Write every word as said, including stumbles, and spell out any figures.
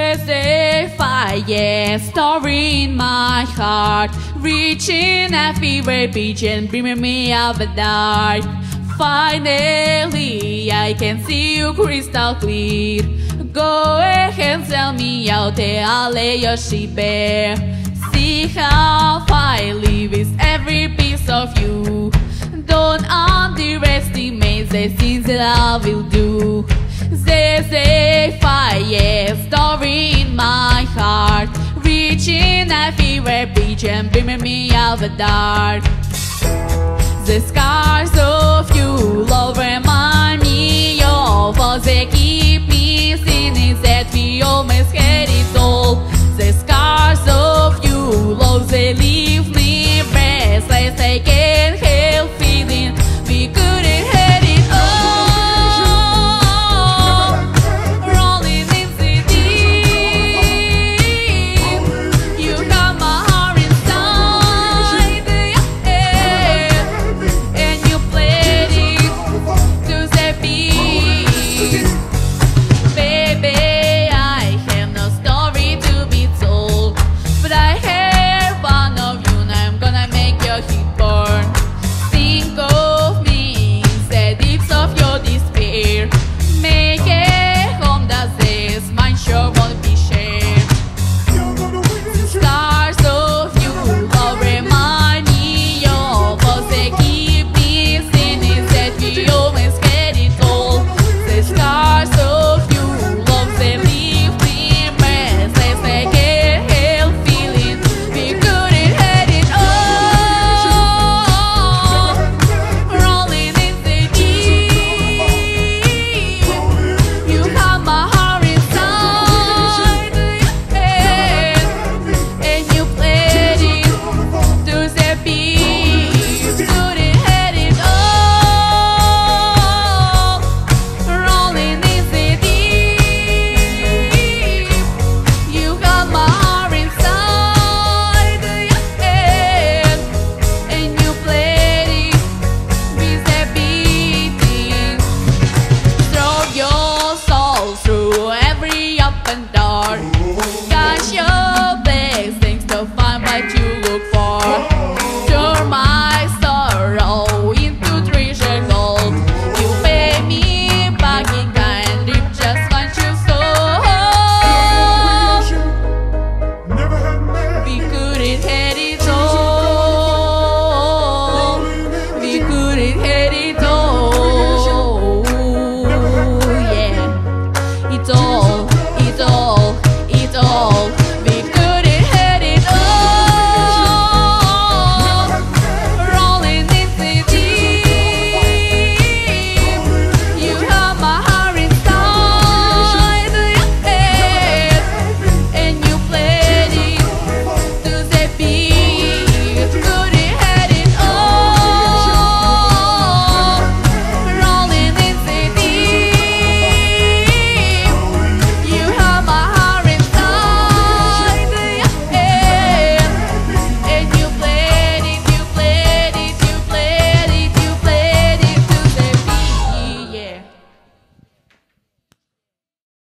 There's a fire story in my heart, reaching a fever pitch and bringing me out the dark. Finally, I can see you crystal clear. Go ahead, sell me out there, I'll lay your sheep bare. See how I live is every piece of you. Don't underestimate the things that I will do. There's a fire story in my heart, reaching a fever pitch and bringing me out the dark. The scars of you all over my